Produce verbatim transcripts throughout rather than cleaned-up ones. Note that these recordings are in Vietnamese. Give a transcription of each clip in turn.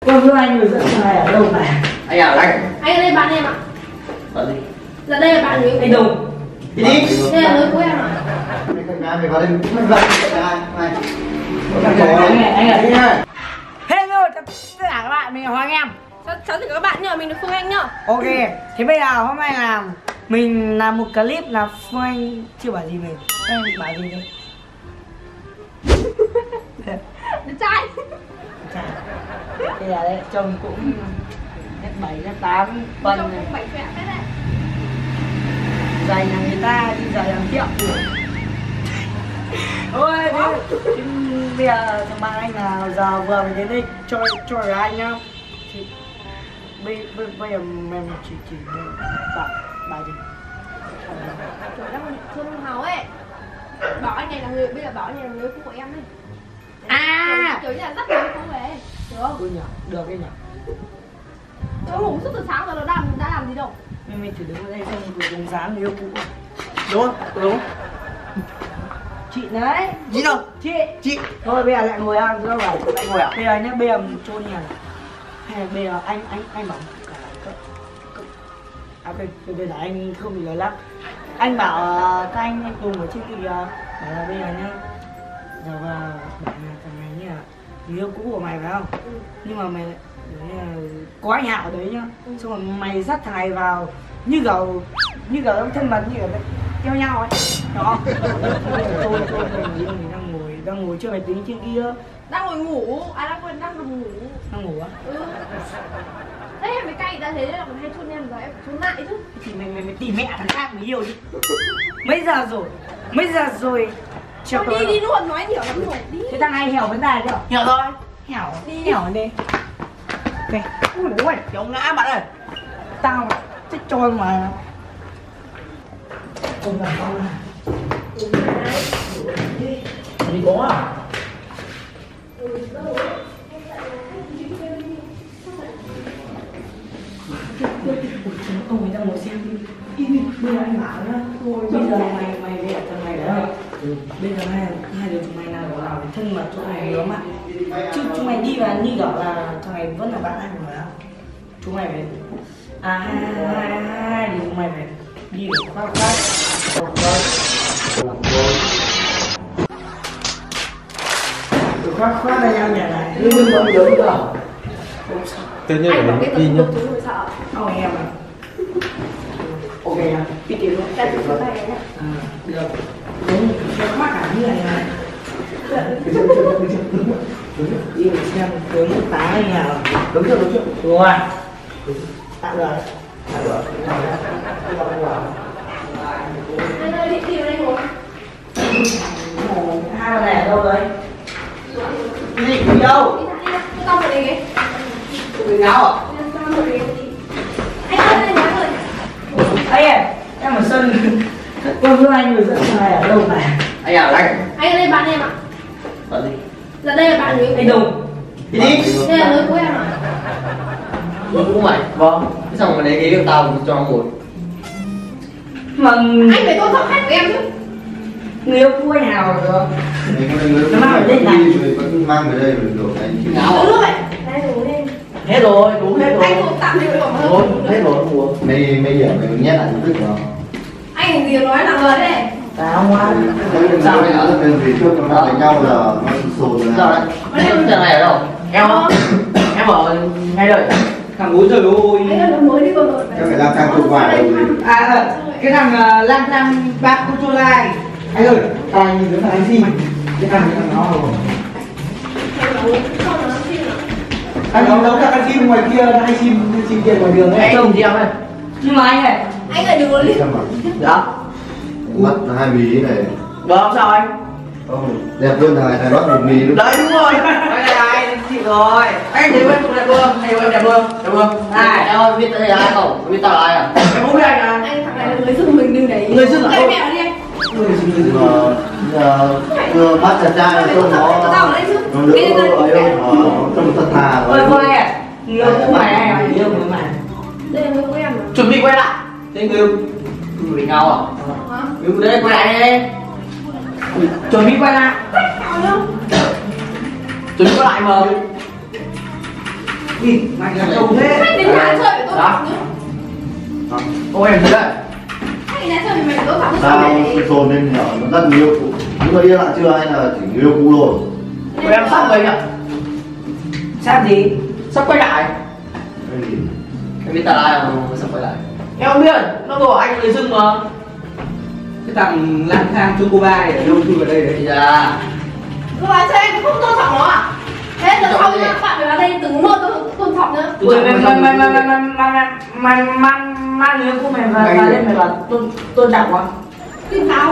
Con thưa anh người dẫn này ở đâu này? Anh à anh. Anh ở đây bạn em ạ. Bạn gì? Là đây là bạn người Anh Đồng. Đi đi. Đây là người của em ạ. Mày vào đây mày vào đây. Anh này, anh ở đây nha. Hello, tất cả các bạn, mình là Hoàng Em. Cháu chào tất cả các bạn nhá, mình là Phương Anh nhá. Ok, thế bây giờ hôm nay là mình làm một clip là Phương Anh chưa bảo gì mình. Anh bảo gì đây? Đẹp trai. Bây giờ đấy, chồng cũng hết bảy, hết tám Chồng tuần cũng bảy khỏe thế đấy. giày nhà người ta đi giày làm kiệu. Ôi, thế bây giờ thằng bạn anh là giờ vừa mới đến đây cho cho rồi anh nhá. Thì bây bây bây giờ mình chỉ chỉ bảo bài gì? Trời đang thương Hào ấy. Bảo anh này là người, bây giờ bảo anh này là người cũ của em đấy. À, kiểu như là dắt người cũ về, được không? ui nhở, được cái nhở. Cháu ngủ suốt từ sáng rồi nó đã, đã làm gì đâu. Mình mình thử đứng ở đây xem vừa cùng dán người yêu cũ. Đúng không? Đúng. Chị đấy. Gì đâu? Chị. Chị. Thôi bây giờ lại ngồi ăn rồi. Lại ngồi à? Bây giờ nhá, bây giờ trôn nhà. Hay là bây giờ anh anh anh bảo à bây, bây giờ anh không bị lời lắm. Anh bảo uh, các anh anh cùng ở trên kia bảo là bây giờ nhá. Giờ vào bảo là thằng này như là người yêu cũ của mày phải không? Ừ. Nhưng mà mày lại có anh Hạo ở đấy nhá. Ừ. Xong rồi mày dắt thằng này vào như kiểu như kiểu thân mật, như kiểu theo nhau ấy. Đó. Tôi tôi mình đang ngồi đang ngồi chơi máy tính trên kia. Đang ngồi ngủ, à đang quên đang nằm ngủ. Đang ngủ á? Ừ. Đấy em mới cay người ta thế là còn hay chôn em rồi em phải chôn lại chứ. Thì mày mày mày tìm mẹ thằng khác mới yêu đi. Mấy giờ rồi? Mấy giờ rồi? Thôi đi đi luôn, nói nhiều lắm rồi, đi. Thế thằng này hẻo vấn đề chưa? Hiểu thôi. Hẻo Đi. hẻo đi. Ok. Ui bố ơi, Kiểu ngã bạn ơi. tao chết trôi mà. Không làm con à? Đi có à? Ông người ta ngồi xem đi. Bây giờ anh bảo nhá. Bây giờ mày mày về thằng này đấy không? Bây giờ hai hai đứa chúng mày nào đó nào thân mật chỗ này nữa mà. Chứ chúng mày đi vào như kiểu là thằng này vẫn là bạn anh của mày không? Chúng mày phải à hai hai hai hai thì chúng mày phải đi để khoác khoác. Khoác khoác đây nhau nhà này. Nhưng mà không nhớ cả. Tất nhiên Anh bảo là cái đi tầm nhá. tục chúng người sợ. Ông em à? Ok à? Biết tiền luôn. Đây là cái này nhá. À, được. Đúng, cái khoác cả như này này. Đi để xem tướng tá này nào. Đúng chưa, đúng chưa? Rồi. Tạm rồi. Tạm rồi. Đây đây đi tìm đây ngồi. Hai con này ở đâu rồi? Cái gì cũng đâu? Đi thẳng đi, cái tao vào đây ghế. Người ngáo à? Tao vào đây ghế đi. Anh ơi, đây nói rồi. Anh em, em ở sân. Con thưa anh người dẫn này ở đâu này? Anh à anh. Anh ở đây bạn em ạ. Bạn gì? Là đây là bạn người. Anh Đồng. Đi đi. Đây là người của em ạ. Người cũ mày? Vâng. Thế xong rồi lấy ghế của tao cho nó ngồi. Mà Anh phải tôn trọng khách của em chứ. người yêu cũ anh nào rồi? Nó mang ở đây này vẫn mang về đây rồi được anh chứ Ngáo Đúng à? rồi. Đây ngủ đi. Hết rồi, đủ hết rồi. Anh cũng tạm điều động Rồi, hơn. hết rồi, không uống. mấy mấy giờ mày nhét lại tức vào Anh gì nói nặng lời thế. Tao ngoan. sao mày ở bên phía trước nó lại nhau là nó sồn rồi Sao đấy? Em giờ này ở đâu? Em không? Em ở ngay đây. Thằng bún trời ơi. Anh ơi, nó mới đi vừa rồi. em phải lang thang trong ngoài đâu gì À, cái thằng uh, lang thang bác cô cho lai. Anh ơi, anh nhìn thằng anh gì? Cái thằng thằng nó rồi. Anh không đấu các anh sim ngoài kia, hay sim sim tiền ngoài đường ấy. Em không gì em ơi. Nhưng mà anh này, Anh ơi đừng có liên. xem mà Dạ. mắt là hai mí này Vâng, sao anh? không đẹp hơn thằng này thằng mắt một mí luôn Đấy đúng rồi. Anh là ai? Chị rồi. Anh thấy em đẹp không? Anh em đẹp không? Đẹp không? Này, em ơi, biết đây là ai không? Biết tao là ai à? Em không biết anh à? Anh thằng này là người dưng mình đừng để ý. Người dưng à? Đây mẹ đi anh. mà giờ vừa mắt chặt trai Mày cho tôn trọng nó khách của tao ở đây chứ. nó đỡ Đi lên đây. ấy không trong thật thà ôi thôi anh ạ, người yêu cũ mày hay là người yêu của mày? Đây là người của em mà. Chuẩn bị quay lại. Thế người yêu người ngáo à? Hả? Người yêu đấy quay lại đi. Chuẩn bị quay lại. Nào đâu? Chuẩn bị quay lại mà. Nhìn mày là trâu thế. Anh đến nhà chơi phải tôi học nữa. Ôi em thế đấy. Anh đến nhà chơi mày tôi học Sao nữa. dồn lên nhỏ nó rất nhiều cũ. Nhưng mà yên lại chưa hay là chỉ người yêu cũ rồi? Ôi em sắp rồi nhỉ? Sắp gì? Sắp quay lại. Cái gì? Em biết ta ai không? Sắp quay lại. Em không biết, nó bảo anh người dưng mà. Cái thằng lang thang Chocoba này đâu chui vào đây đấy. Dạ. Cô bà chơi anh cũng không tôn trọng nó à? Thế lần sau các bạn phải vào đây từng một tôi tôn trọng nữa. Ui mày mày mày mày mày mày mày mày mang mang người của mày vào vào đây mày bảo tôn tôn trọng quá. Tin sao?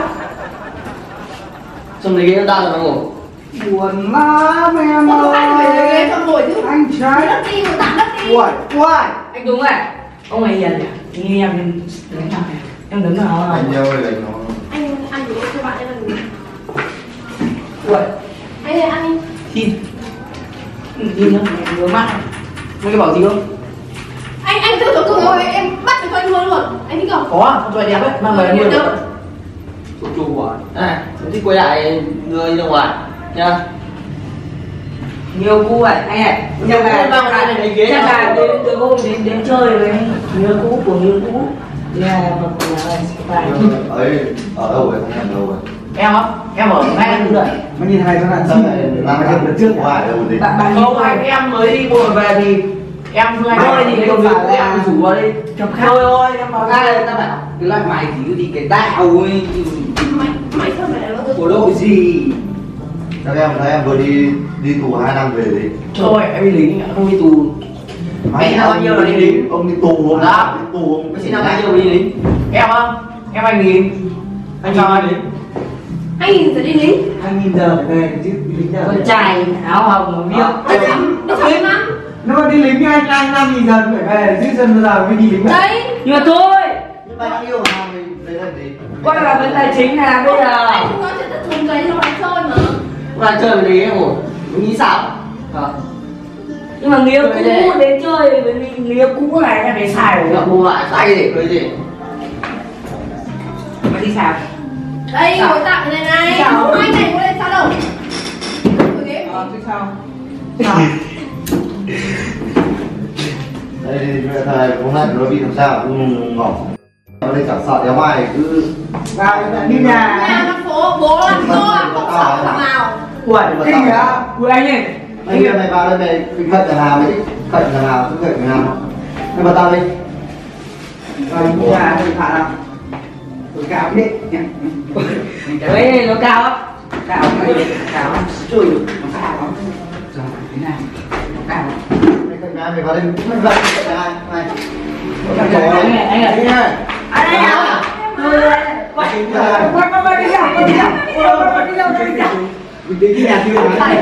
Xong lấy ghế tao rồi nó ngủ. Buồn lắm em Sao anh phải lấy ơi. ghế cho ngồi chứ? Anh trai. Đất đi, ngồi tạm đất đi. Uầy, uầy. Anh đúng rồi. Ông mày hiền nhỉ? Như em em đứng nào này. Em đứng nào Anh nhau rồi nó Anh ăn gì cho bạn đây là gì? Ui. Đây là ăn đi. Xin. Nhìn nó mày ngứa mắt. Mày cái bảo gì không? Anh anh tự tưởng tượng rồi em bắt được con luôn luôn. Anh thích không? Có, con chuột đẹp ấy, mang về nuôi được. Chụp chụp quả. Này, em thích quay lại người ra ngoài nha. Nhiều cũ vậy anh ạ. Nhưng mà mang lại này lấy ghế chắc là nào? đến từ hôm đến đến chơi với người cũ của người cũ. Là một là phải. ấy ở đâu vậy? Không nhận đâu vậy? Em á, em ở ngay ăn rồi. Mà nhìn hai thằng bạn Sao gì? lại làm cái lần trước qua ở đâu đấy? Bạn bạn Không, anh em mới đi buồn về thì em vừa anh Thôi thì không không phải là- em rủ vào đi. Chọc khác. Thôi thôi, em bảo ngay ta bảo cái loại mày thì cứ đi cái tao ấy. Mày mày sao mày lại bao giờ? Của đội gì? Các em thấy em vừa đi đi tù hai năm về đấy. Thôi, em đi lính, không đi tù. Mày bao nhiêu là đi lính? Ông đi tù không? Đó. Đi tù không? Mày sinh năm bao nhiêu mà đi lính? Em á, em anh nghìn. Anh cho anh lính. Anh nhìn sẽ đi lính. Anh nhìn giờ phải về chứ đi lính giờ. Con trai áo hồng mà biết. Đi chậm, đi chậm lắm. Nếu mà đi lính anh anh năm nhìn giờ phải về chứ dân bây giờ mới đi lính. Đấy. Nhưng mà thôi. Nhưng mà yêu mà mình lấy làm gì? Coi là vấn tài chính là bây giờ. Anh không nói chuyện thật thùng giấy cho anh chơi mà. Ra chơi với đấy em ổn. Nghĩ sao? Ờ. Nhưng mà người cũ đến chơi với người cũ này là phải xài Ngậm rồi. mua lại tay để cười gì? Mày đi xài. Đây ngồi tạm này này. Sao? Anh này ngồi lên sao đâu? Ngồi ghế. Ờ chứ sao? Đây thì thầy hôm nay nó bị làm sao cũng ngỏng. Nó đây chẳng sợ đéo mai cứ Vào đi Nhà nhà. nó phố bố làm to không sợ thằng nào. Ui, kinh hả? Ui anh ơi. anh em này vào đây mày bị cận thằng nào đấy cận thằng nào cứ cận thằng nào mày vào tao đi Vào đi nhà thì thả nào. Tôi cao biết nhé. Đấy nó cao á. Cao này, cao lắm. Chui được. Nó cao lắm. Rồi, thế này. Nó cao lắm. mày cận nhà mày vào đây mày vào cận nhà này Anh ơi, anh ơi. anh ơi Anh ơi à? Quay quay quay đi ra, quay đi ra. Quay đi ra, quay đi ra. Mình đến cái nhà chưa hả?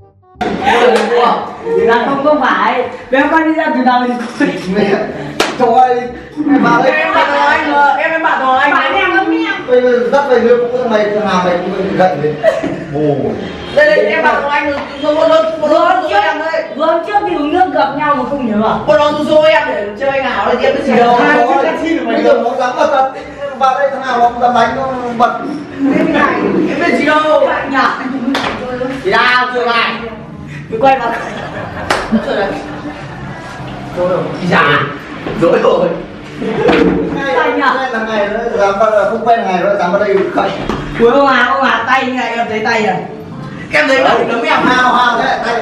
Là không không phải. Bé quay đi ra từ đầu mình. mẹ trời ơi mày vào đây Em bạn rồi anh rồi, em em bạn rồi anh. Bạn em lắm em. bây giờ dắt về nước cũng mày thằng nào mày cũng gậy đấy ồ Đây đây em bạn rồi anh rồi, rồi một lần một lần cho em đây. Vừa trước thì uống nước gặp nhau mà không nhớ à? Một lần xô em để chơi anh ảo đây em cái gì đâu. hai cái taxi của mày giờ nó dám bật thật vào đây thằng nào nó cũng dám đánh nó bật Cái này em biết gì đâu. Bạn nhỉ? Thì ra chơi này. Cứ quay vào. Chơi này. Chơi đâu? Đi ra. Dối rồi. ngay là ngày nữa dám vào không quen ngày nữa dám vào đây khởi Cuối ông à, ông à tay như này em thấy tay à? Em thấy bảo đấm em hao hao thế tay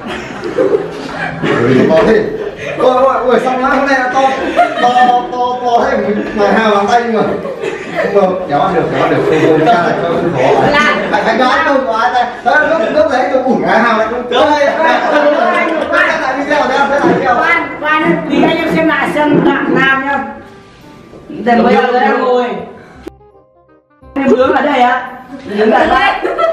to thế ôi ôi ôi xong lá hôm nay là to to to to thế mày hao bằng tay nhưng mà không kéo ăn được kéo ăn được không không ra lại không khó phải phải đoán đâu quá đây đó lúc lúc đấy tôi ủi cái hao lại cũng tới đây lại video đây thế lại video Khoan, khoan, tí anh em xem lại xem bạn nam nhá. Để bây giờ em ngồi. Em hướng ở đây á. Đứng ở đây.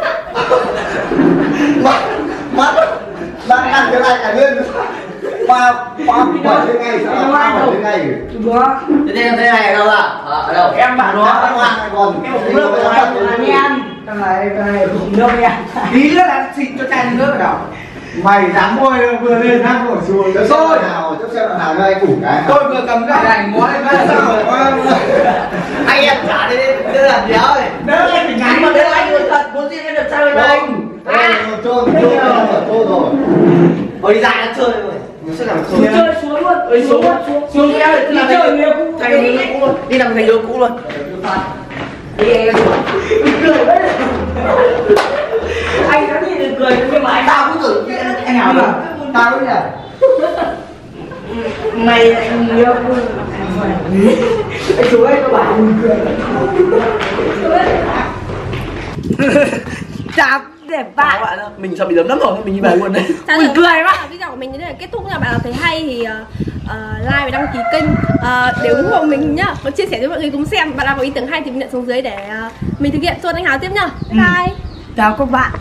mắt mắt mắt ăn cái này cả lên ba ba bảy cái ngày sao ba bảy cái ngày Đó. Thế thế thế này ở đâu ạ? Ở đâu? Em bạn nó nó. ăn hoang còn Em uống nước rồi Anh em. Cái này, cái này. Uống nước nha. Tí nữa là xịt cho chai nước ở đâu. Mày dám bôi vừa lên hát nổi xuống. tôi Tôi, nào chấp xem nào cho anh củ cái tôi vừa cầm cái này ngó lên cái sao rồi. Anh em trả đi đưa làm đéo rồi. Đỡ em phải Anh ngắn mà mà nếu đỡ anh người thật muốn gì em được sao với anh? trôn trôn trôn trôn rồi Hồi đi ra nó chơi rồi. Nó sẽ làm xuống chơi xuống luôn. Ơi xuống xuống xuống kéo để đi chơi người cũ thành người cũ luôn. Đi làm thành người cũ luôn. Đi anh cười đấy. Anh có gì đừng cười nhưng mà anh tao cũng tưởng anh nào mà tao cũng nhỉ. mày anh nhớ anh chú ấy các bạn cười. Chạp để bạn bạn mình sợ bị đấm lắm rồi, mình đi về luôn đấy. Ui, cười quá. Video của mình đến đây là kết thúc nha. Bạn nào thấy hay thì uh, like và đăng ký kênh uh, để ủng hộ mình nhá. Và chia sẻ cho mọi người cùng xem. Bạn nào có ý tưởng hay thì bình luận xuống dưới để uh, mình thực hiện. Xuân Anh Hào tiếp nhá. Bye bye. Chào các bạn.